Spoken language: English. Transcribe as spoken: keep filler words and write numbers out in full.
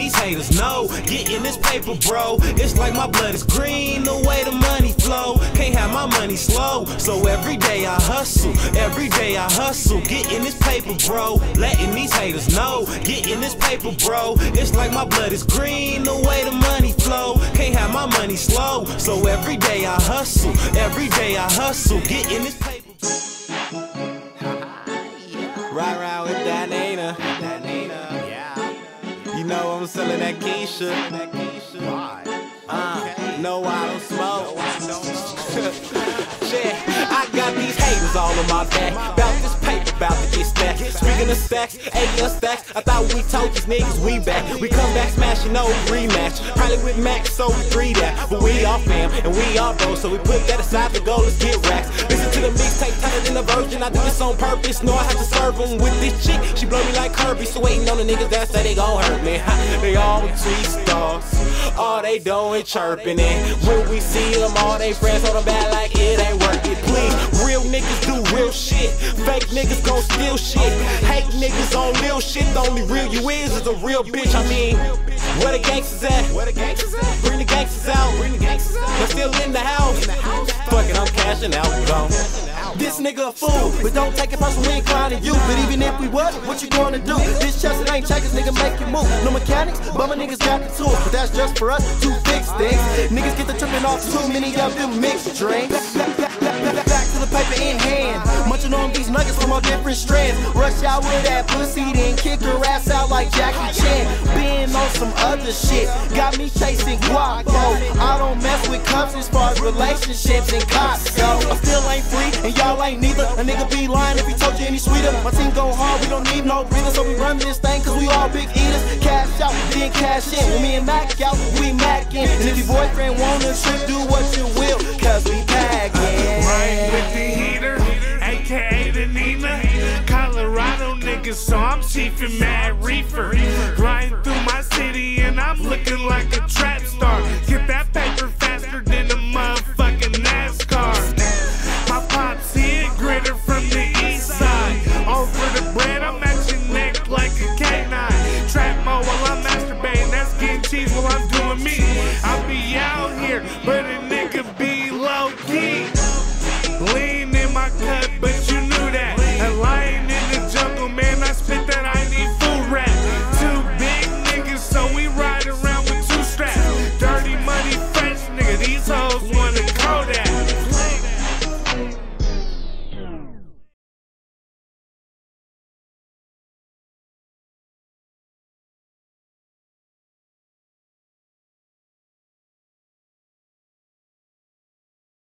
these haters know. Getting this paper, bro, it's like my blood is green, the way the money flow. Can't have my money slow, so every day I hustle, every day I hustle. Getting this paper, bro, letting these haters know. Getting this paper, bro, it's like my blood is green, the way the money flow. Can't have my money slow, so every day I hustle, every day I hustle. Getting this paper. Ride around with that Nina, that Nina, yeah. You know I'm selling that Keisha, that Keisha. Why? Uh, okay. No, I don't smoke. No, I don't. Shit, I got these haters all on my back. About this paper, about to get stacked. Speaking of stacks, A M stacks. I thought we told these niggas we back. We come back smashing no rematch. Probably with Max, so we three that. But we all fam and we all bro, so we put that aside to go. Let's get racks. Listen to the mixtape, tighter than a virgin. I did this on purpose. Know I had to serve them with this chick. She blow me like Kirby, so waiting on the niggas that say they gon' hurt me. They all tweet stars. All they doing chirping it. When we see them, all they friends on the back like it ain't worth it. Please, real niggas do real shit. Fake niggas gon' steal shit. Hate niggas on real shit. The only real you is is a real bitch. I mean, where the gangsters at? Where the gangsters at? Bring the gangsters out. Bring the gangsters out. They're still in the house. Fuck it, I'm cashing out. Gone. This nigga a fool, but don't take it personal, we ain't clowning you. But even if we was, what you gonna do? This chest, it ain't checkers, nigga, make you move. No mechanics, but my niggas got the tools. But that's just for us to fix things. Niggas get the tripping off too many of them mixed drinks. Back to the paper in hand, munching on these nuggets from all different strands. Rush out with that pussy, then kick her ass out like Jackie Chan. Being on some other shit, got me chasing guap. Oh, I don't mess with cups as far as relationships and cops go. I still ain't free, and y'all ain't neither. A nigga be lying if he told you any sweeter. My team go hard, we don't need no breather, so we run this thing cause we all big eaters. Cash out, then cash in. When me and Mac out, we mackin'. And if your boyfriend want a trip, do what you will, cause we packin'. Right with the heater, aka the Nina. Colorado niggas, so I'm chiefin' mad reefer. Riding through my city and I'm looking like a trap star. Get that paper faster than